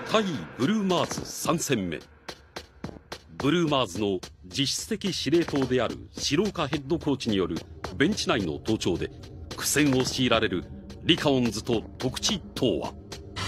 対ブルーマーズ3戦目。ブルーマーズの実質的司令塔である城岡ヘッドコーチによるベンチ内の盗聴で苦戦を強いられるリカオンズと徳地東和。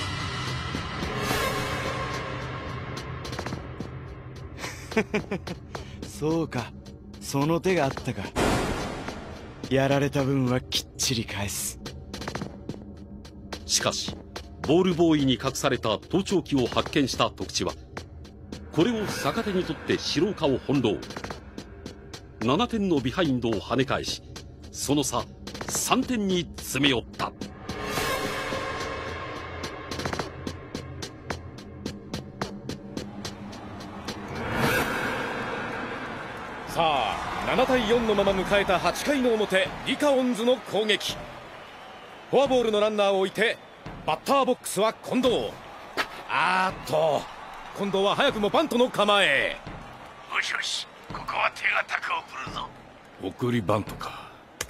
そうか、その手があったか。やられた分はきっちり返す。 しかしボールボーイに隠された盗聴器を発見した徳地はこれを逆手にとって城岡を翻弄。7点のビハインドを跳ね返し、その差3点に詰め寄った。 さあ7対4のまま迎えた8回の表、リカオンズの攻撃。フォアボールのランナーを置いてバッターボックスは近藤。近藤は早くもバントの構え。 よしよし、ここは手堅く送るぞ。 送りバントか。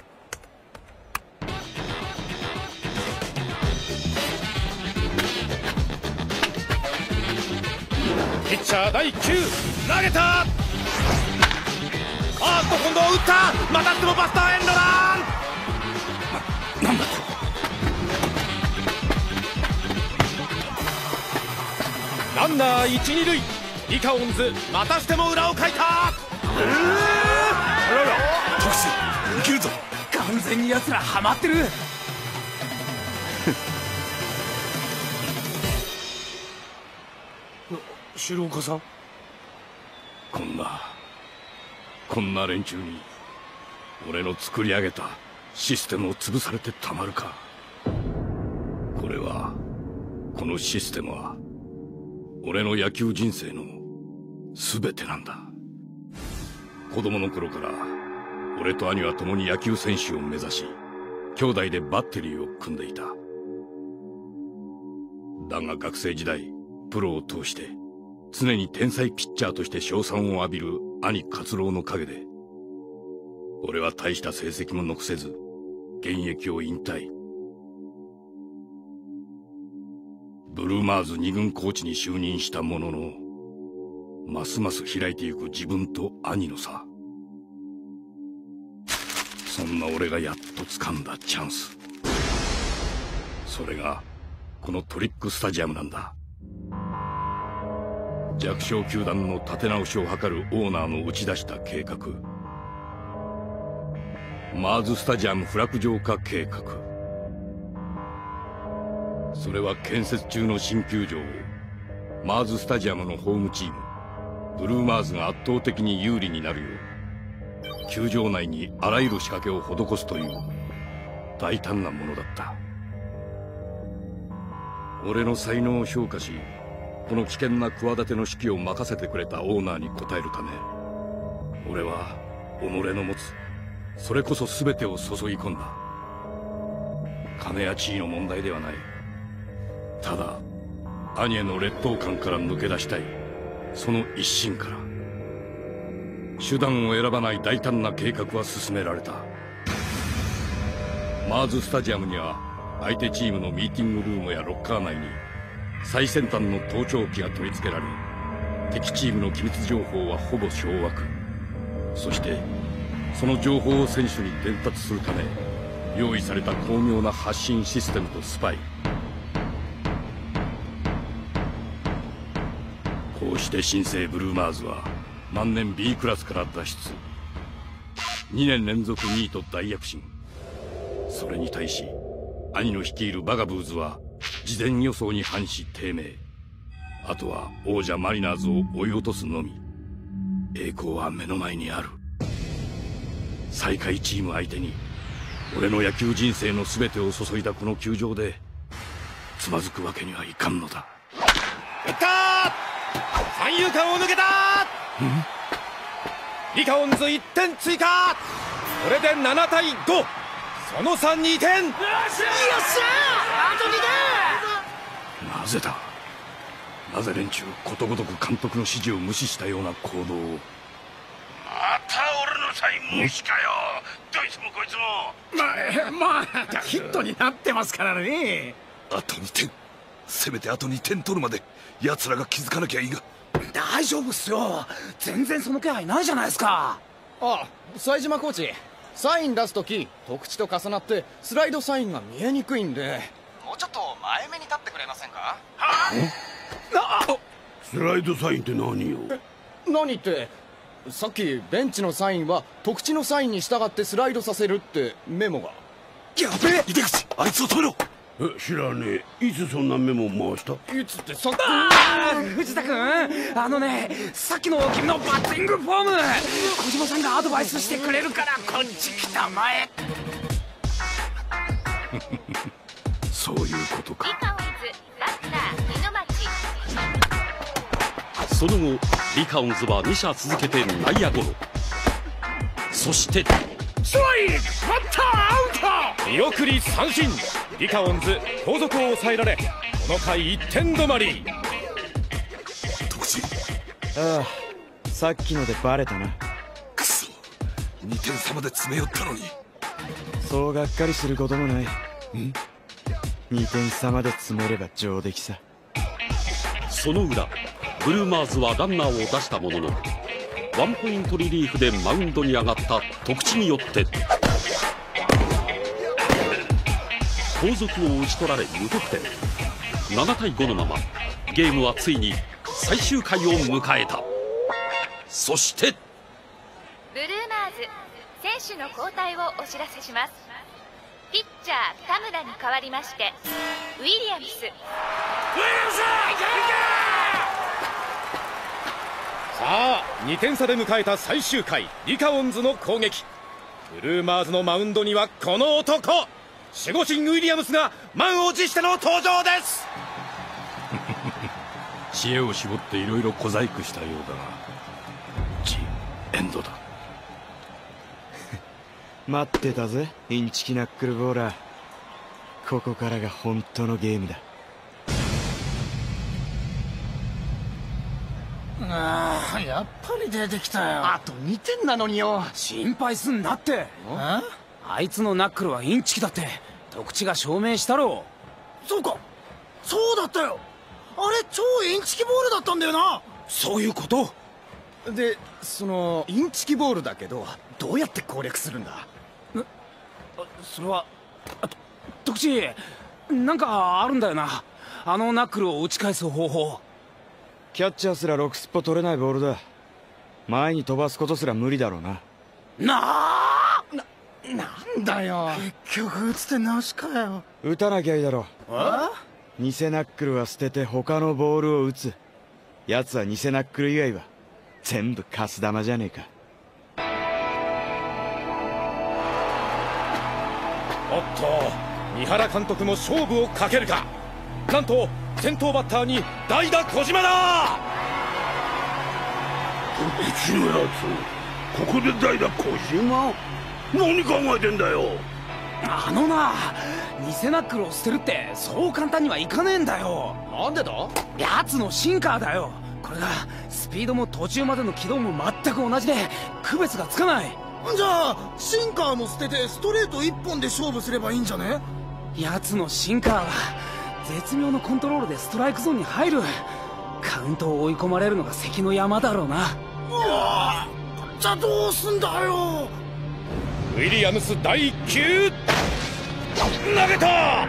ピッチャー第9投げた。今度は打った。またしてもバスターエンドラン。 なんだと。 ランナー1、2塁。リカオンズまたしても裏をかいた。 あらら、徳地いけるぞ。 完全に奴らハマってる。 城岡さん、こんな連中に俺の作り上げたシステムを潰されてたまるか。このシステムは俺の野球人生の全てなんだ。子供の頃から俺と兄は共に野球選手を目指し、兄弟でバッテリーを組んでいた。だが学生時代プロを通して常に天才ピッチャーとして称賛を浴びる兄勝郎の陰で、俺は大した成績も残せず現役を引退。ブルーマーズ2軍コーチに就任したものの、ますます開いてゆく自分と兄の差。そんな俺がやっと掴んだチャンス、それがこのトリックスタジアムなんだ。弱小球団の立て直しを図るオーナーの打ち出した計画、マーズスタジアム不落場化計画。それは建設中の新球場をマーズスタジアムのホームチームブルーマーズが圧倒的に有利になるよう、球場内にあらゆる仕掛けを施すという大胆なものだった。俺の才能を評価し、この危険な企ての指揮を任せてくれたオーナーに応えるため、俺は己の持つそれこそ全てを注ぎ込んだ。金や地位の問題ではない。ただ兄への劣等感から抜け出したい、その一心から手段を選ばない大胆な計画は進められた。マーズスタジアムには相手チームのミーティングルームやロッカー内に最先端の盗聴器が取り付けられ、敵チームの機密情報はほぼ掌握。そしてその情報を選手に伝達するため用意された巧妙な発信システムとスパイ。こうして新生ブルーマーズは万年 B クラスから脱出、2年連続2位と大躍進。それに対し兄の率いるバガブーズは事前予想に反し低迷。あとは王者マリナーズを追い落とすのみ。栄光は目の前にある。最下位チーム相手に俺の野球人生の全てを注いだこの球場でつまずくわけにはいかんのだ。 打ったー、三遊間を抜けたー。リカオンズ1点追加。これで7対5、その差2点。よっしゃー、あと2点。 なぜだ、なぜ連中ことごとく監督の指示を無視したような行動を。 また俺のサイン無視かよ。どいつもこいつも。 まあヒットになってますからね。 あと2点、 せめてあと2点取るまで奴らが気づかなきゃいいが。 大丈夫っすよ。全然その気配ないじゃないですか。 あ、冴島コーチ、サイン出すとき特地と重なってスライドサインが見えにくいんで、 もうちょっと前目に立ってくれませんか。 スライドサインって何よ。 何って、さっきベンチのサインは特地のサインに従ってスライドさせるってメモが。 やべえ。 井出口、あいつを止めろ。 知らねえ。いつそんなメモ回した。 いつってさっき。 藤田君、さっきの君のバッティングフォーム、小島さんがアドバイスしてくれるからこっち来たまえ。 そういうことか。 リカオンズバッター猪町。 その後リカオンズは2者続けて内野ゴロ。そしてストライク、バッターアウト。見送り三振。リカオンズ後続を抑えられ、この回1点止まり。 徳地、 ああ、さっきのでバレたな。 くそ、2点差まで詰め寄ったのに。 そうがっかりすることもない。2点差まで詰めれば上出来さ。 その裏、ブルーマーズはランナーを出したものの、ワンポイントリリーフでマウンドに上がった徳地によって後続を打ち取られ無得点。7対5のままゲームはついに最終回を迎えた。そしてブルーマーズ選手の交代をお知らせします。ピッチャー田村に代わりましてウィリアムス。 さあ2点差で迎えた最終回、リカオンズの攻撃。ブルーマーズのマウンドにはこの男、守護神ウィリアムスが満を持しての登場です。 知恵を絞っていろいろ小細工したようだが、ジ・エンドだ。 待ってたぜ、インチキナックルボーラー。ここからが本当のゲームだ。 やっぱり出てきたよ。あと2点なのによ。心配すんなって。あいつのナックルはインチキだって徳地が証明したろ。そうか、そうだったよ。あれ超インチキボールだったんだよな。そういうこと。 で、そのインチキボールだけどどうやって攻略するんだ。 それは徳地、なんかあるんだよな、あのナックルを打ち返す方法。 キャッチャーすら6スポ取れないボールだ。前に飛ばすことすら無理だろうな。 なんだよ。結局打つ手なしかよ。 打たなきゃいいだろ。偽ナックルは捨てて他のボールを打つ。奴は偽ナックル以外は全部カス玉じゃねえか。 おっと、三原監督も勝負をかけるか。なんと先頭バッターに代打小島だ。 徳地のやつ、ここで代打小島？何考えてんだよ。 偽ナックルを捨てるってそう簡単にはいかねえんだよ。 なんでだ。 やつのシンカーだよ。これがスピードも途中までの軌道も全く同じで区別がつかない。 じゃあシンカーも捨ててストレート一本で勝負すればいいんじゃね。 やつのシンカーは絶妙のコントロールでストライクゾーンに入る。カウントを追い込まれるのが関の山だろうな。 じゃあどうすんだよ。 ウィリアムス第1球投げた。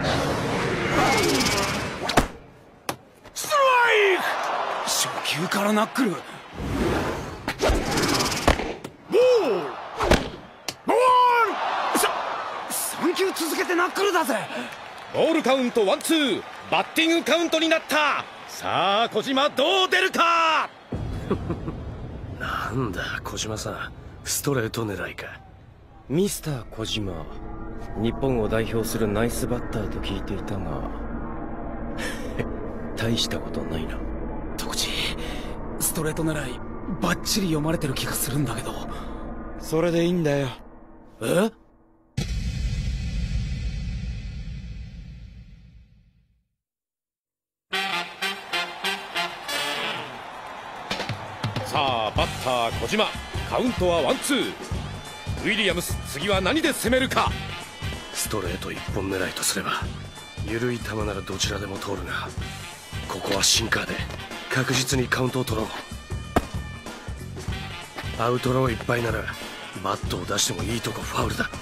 ストライク。初球からナックル。ボール3球続けてナックルだぜ。 ボールカウントワンツー、バッティングカウントになった。さあ小島どう出るか。 なんだ小島さん、ストレート狙いか。ミスター小島、日本を代表するナイスバッターと聞いていたが大したことないな。 徳地、ストレート狙いバッチリ読まれてる気がするんだけど。 それでいいんだよ。 え？ さあバッター小島、カウントはワンツー。ウィリアムス、次は何で攻めるか。 ストレート一本狙いとすれば緩い球ならどちらでも通るが、ここはシンカーで確実にカウントを取ろう。アウトローいっぱいならバットを出してもいいとこファウルだ。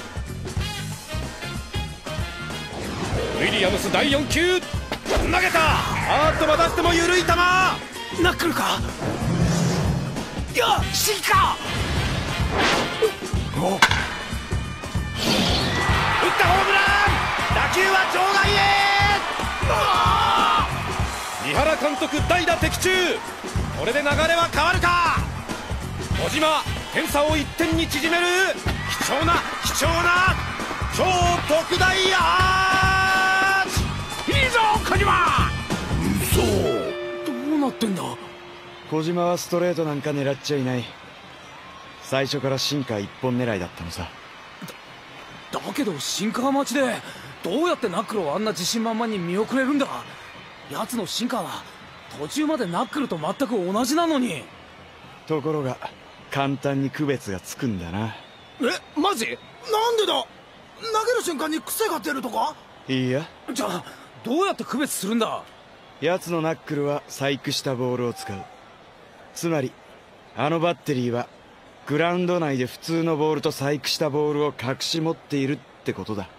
ウィリアムス第4球投げた。またしても緩い球。 ナックルか。いや、シンカー。 打ったホームラン。打球は場外へ。三原監督代打的中。これで流れは変わるか。小島点差を1点に縮める。貴重な超特大アーチ。いいぞ小島。 嘘。どうなってんだ。 小島はストレートなんか狙っちゃいない。最初からシンカー一本狙いだったのさ。 だけどシンカー待ちでどうやってナックルをあんな自信満々に見送れるんだ。奴のシンカーは途中までナックルと全く同じなのに。 ところが簡単に区別がつくんだな。 マジ？なんでだ。投げる瞬間に癖が出るとか？ いいや。 じゃあどうやって区別するんだ。 奴のナックルは細工したボールを使う。つまりあのバッテリーはグラウンド内で普通のボールと細工したボールを隠し持っているってことだ。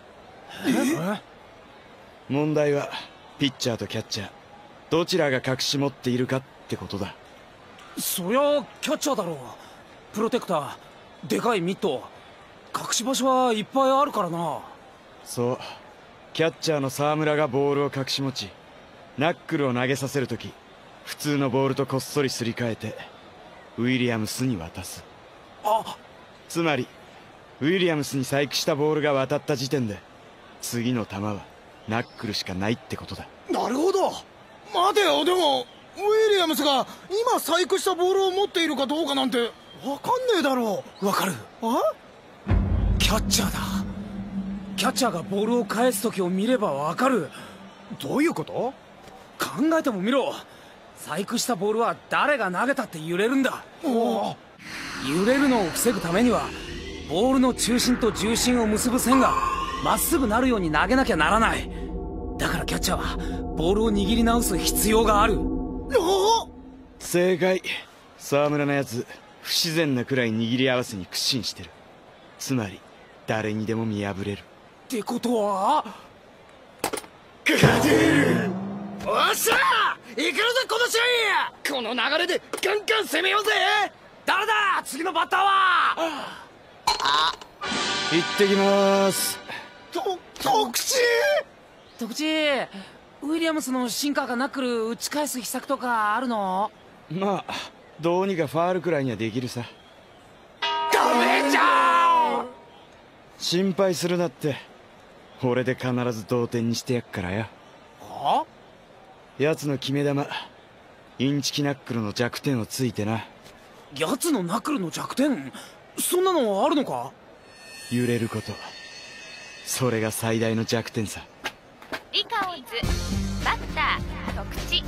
問題はピッチャーとキャッチャーどちらが隠し持っているかってことだ。 そりゃキャッチャーだろう。プロテクター、でかいミット、隠し場所はいっぱいあるからな。 そう、キャッチャーの沢村がボールを隠し持ち、ナックルを投げさせるとき普通のボールとこっそりすり替えてウィリアムスに渡す。つまりウィリアムスに細工したボールが渡った時点で次の球はナックルしかないってことだ。 なるほど。待てよ、でもウィリアムスが今細工したボールを持っているかどうかなんてわかんねえだろう。 わかる。キャッチャーだ。キャッチャーがボールを返す時を見ればわかる。 どういうこと？ 考えてもみろ。細工したボールは誰が投げたって揺れるんだ。揺れるのを防ぐためにはボールの中心と重心を結ぶ線がまっすぐなるように投げなきゃならない。だからキャッチャーはボールを握り直す必要がある。 正解。沢村のやつ不自然なくらい握り合わせに屈伸してる。つまり誰にでも見破れるってことはおっしゃー、行くぞこの試合。この流れでガンガン攻めようぜ。 誰だ次のバッターは。 行ってきまーす。 特地ウィリアムスのシンカーかナックル打ち返す秘策とかあるの？ まあどうにかファールくらいにはできるさ。 ダメじゃん。 心配するなって。俺で必ず同点にしてやっからよ。 は？ 奴の決め球インチキナックルの弱点をついてな。 奴のナックルの弱点？そんなのあるのか？ 揺れること、それが最大の弱点さ。 リカオンズバッター特地。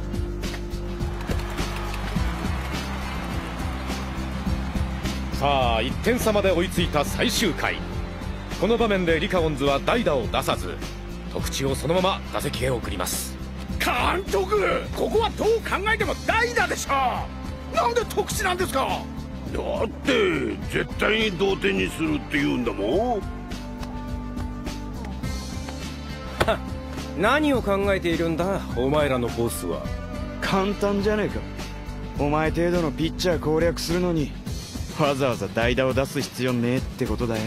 さあ1点差まで追いついた最終回。この場面でリカオンズは代打を出さず特地をそのまま打席へ送ります。 監督、ここはどう考えても代打でしょ。 なんで特地なんですか？ だって絶対に同点にするって言うんだもん。 何を考えているんだお前らのボスは。 簡単じゃねえか。お前程度のピッチャー攻略するのにわざわざ代打を出す必要ねえってことだよ。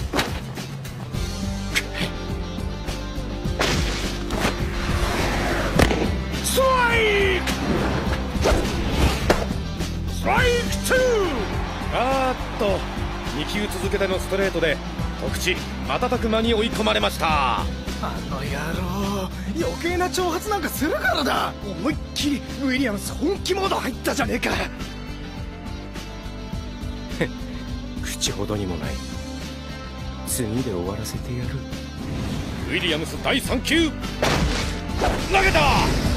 ストライク2。 2球続けてのストレートで特地瞬く間に追い込まれました。 あの野郎、余計な挑発なんかするからだ。思いっきりウィリアムス本気モード入ったじゃねえか。 口ほどにもない。次で終わらせてやる。 ウィリアムス第3球投げた。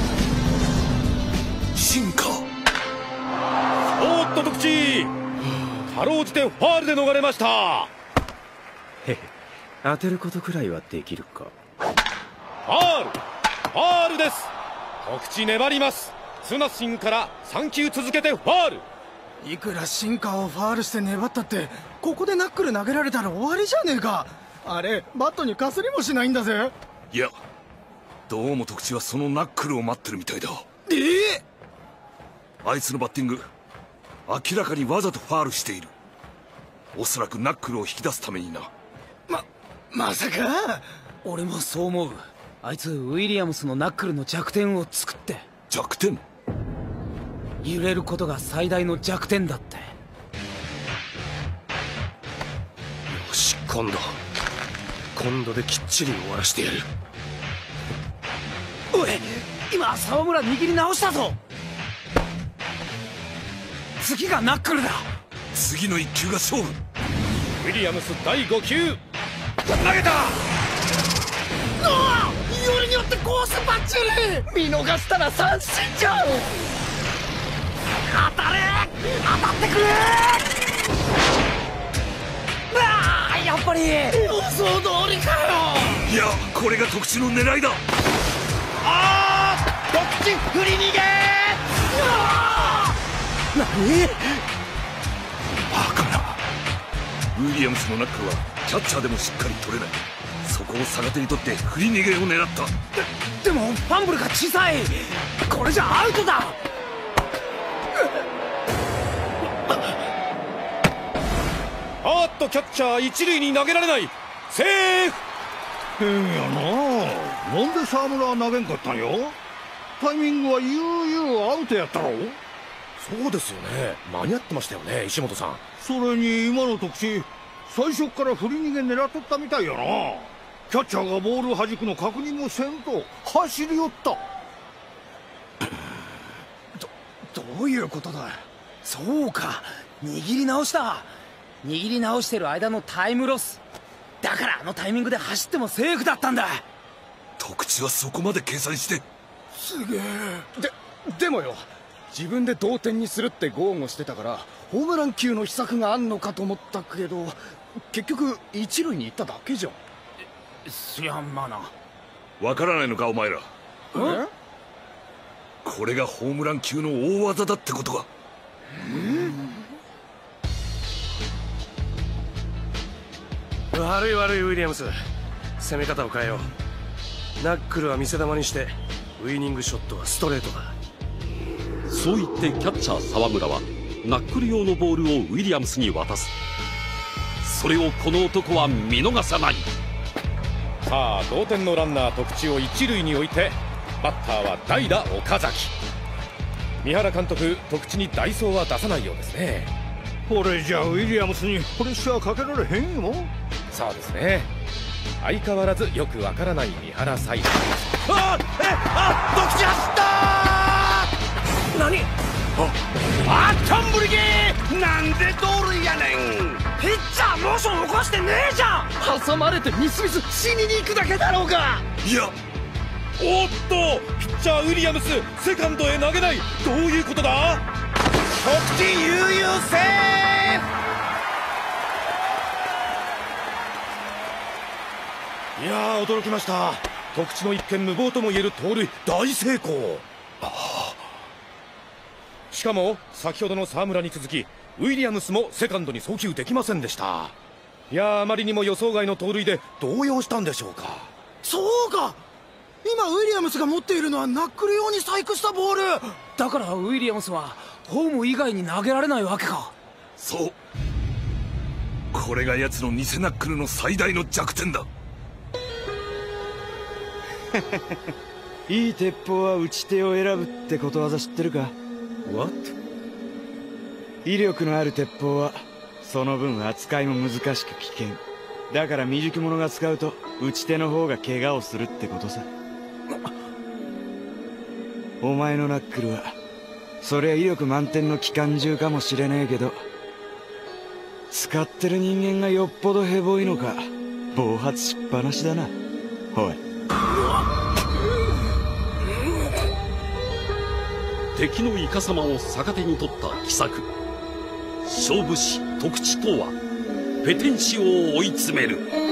進化。 おっと特地かろうじてファールで逃れました。 へへ、当てることくらいはできるか。 ファールです。告知粘ります。ツーナッシングから3球続けてファール。 いくらシンカーをファールして粘ったってここでナックル投げられたら終わりじゃねえか。あれバットにかすりもしないんだぜ。 いや、どうも徳地はそのナックルを待ってるみたいだ。あいつのバッティング明らかにわざとファールしている。おそらくナックルを引き出すためにな。 まさか。 俺もそう思う。あいつウィリアムスのナックルの弱点を作って。 弱点？ 揺れることが最大の弱点だって。よし、今度できっちり終わらしてやる。 おい、今沢村握り直したぞ。次がナックルだ。 次の1球が勝負。 ウィリアムス第5球投げた。 よりによってコースバッチリ。見逃したら三振じゃん。当たってくれ。 やっぱり予想通りかよ。 いや、これが徳地の狙いだ。 徳地振り逃げ。 何？ バカな。ウィリアムスのナックルはキャッチャーでもしっかり取れない。そこを逆手にとって振り逃げを狙った。 でもファンブルが小さい。これじゃアウトだ。 キャッチャー一塁に投げられない。セーフ。 変やな。なんで沢村は投げんかったんよ。タイミングは悠々アウトやったろ。 そうですよね。間に合ってましたよね、石本さん。 それに今の特使最初から振り逃げ狙っとったみたいやな。キャッチャーがボールを弾くの確認もせんと走り寄った。 どういうことだ。そうか、握り直した。握り直してる間のタイムロスだから、あのタイミングで走ってもセーフだったんだ。 徳地はそこまで計算して。 すげえ。 でもよ、自分で同点にするって豪語してたからホームラン級の秘策があんのかと思ったけど、結局一塁に行っただけじゃん。 そりゃまあな。 わからないのかお前ら。これがホームラン級の大技だってことか。 悪いウィリアムス、攻め方を変えよう。ナックルは見せ球にしてウイニングショットはストレートだ。 そう言ってキャッチャー沢村はナックル用のボールをウィリアムスに渡す。それをこの男は見逃さない。 さあ、同点のランナー徳地を一塁に置いて、バッターは代打岡崎。三原監督、徳地に代走は出さないようですね。 これじゃウィリアムスにプレッシャーかけられへんよ。 そうですね。相変わらずよくわからない三原サイド。 徳地走ったー。 何？ タンブリゲー。なんで盗塁やねん。 ピッチャーモーション起こしてねえじゃん。 挟まれてミス死にに行くだけだろうが。 いや、 おっと、ピッチャーウィリアムスセカンドへ投げない。どういうことだ。 徳地悠々セーフ。いやー、驚きました。徳地の一見無謀ともいえる盗塁大成功。しかも先ほどの沢村に続きウィリアムスもセカンドに送球できませんでした。いやー、あまりにも予想外の盗塁で動揺したんでしょうか。 そうか、今ウィリアムスが持っているのはナックル用に細工したボールだからウィリアムスはホーム以外に投げられないわけか。 そう、これが奴の偽ナックルの最大の弱点だ。 いい鉄砲は打ち手を選ぶってことわざ知ってるか？ What？ 威力のある鉄砲はその分扱いも難しく危険だから、未熟者が使うと打ち手の方が怪我をするってことさ。お前のナックルはそりゃ威力満点の機関銃かもしれねえけど、使ってる人間がよっぽどヘボいのか暴発しっぱなしだな。おい、 敵のイカサマを逆手に取った奇策。勝負師徳地とはペテン師を追い詰める。